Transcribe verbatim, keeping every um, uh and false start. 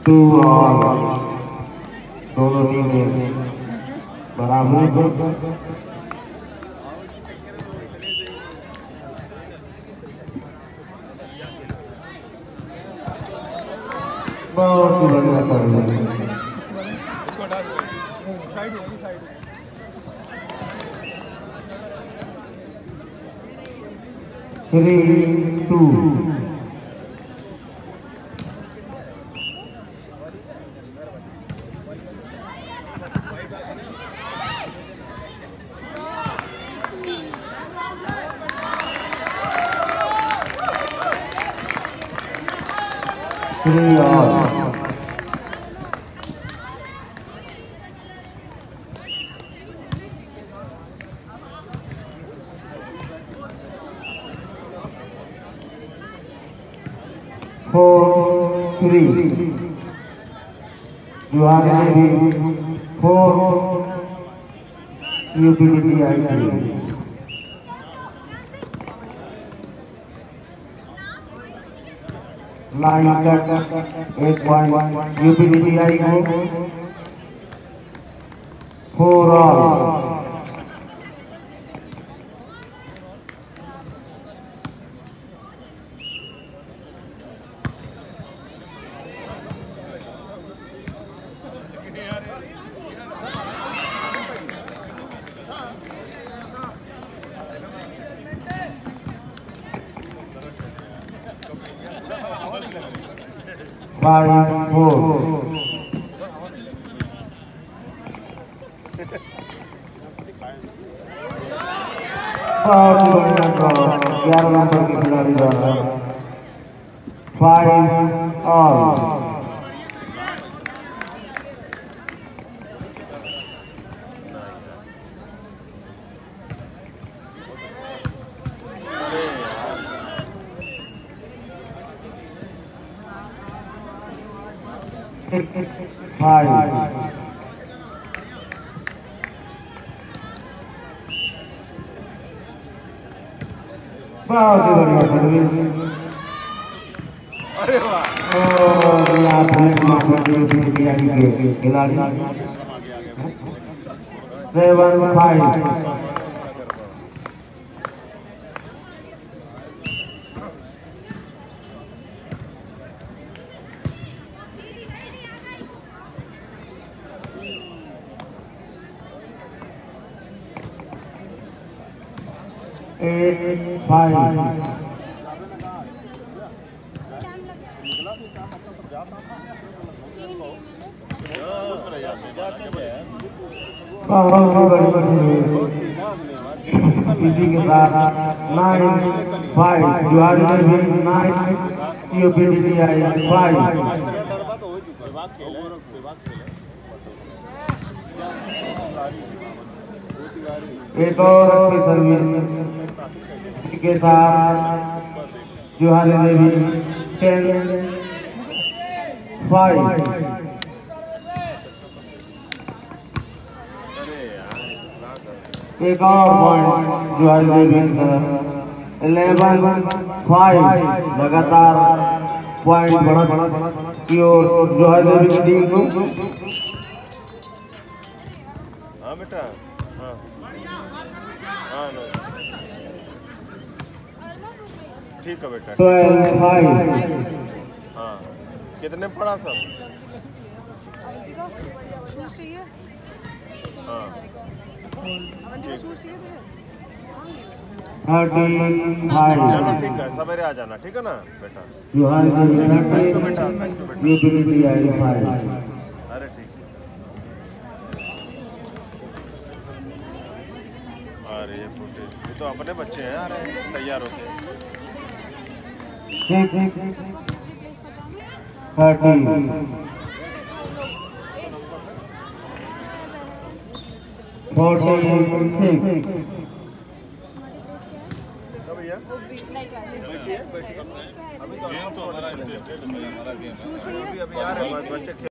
To और दोनों टीमें बराबर बहुत ही बढ़िया कर थ्री टू थ्री और फोर थ्री जुहार भी फोर यूपीडी आई थी लाइन कट एक पॉइंट यूपीडी आई को फोर ऑल फाइव फोर बहुत बढ़िया ड्रॉ ग्यारह नंबर के खिलाड़ी द्वारा फाइव ऑल फाइव बहुत ही बढ़िया सर्विस अरे वाह खिलाड़ी सेवन फाइव eight five इसी के साथ नाइन फाइव जुहार में नाइन यूपीडी आई फाइव एक और अच्छी सर्विस के साथ जुहार देवी टेन फाइव एक और point Juhar Devi eleven five लगातार पॉइंट बढ़त की ओर जुहार देवी की टीम को। हाँ बेटा हाँ हाँ ठीक है बेटा ट्वेल्व फाइव हाँ कितने पड़ा सब हाँ थर्टी फाइव चलो ठीक है सवेरे आ जाना ठीक है ना बेटा जुहार देवी तो बेटा यूपीडी आई फाइव अरे ठीक है अरे ये फुटेज ये तो अपने बच्चे हैं यार तैयार होते हैं थर्टी फोर्टी सिक्स अभी तो हमारा इंटरेस्टेड हमारा गेम अभी आ रहे हैं बच्चे।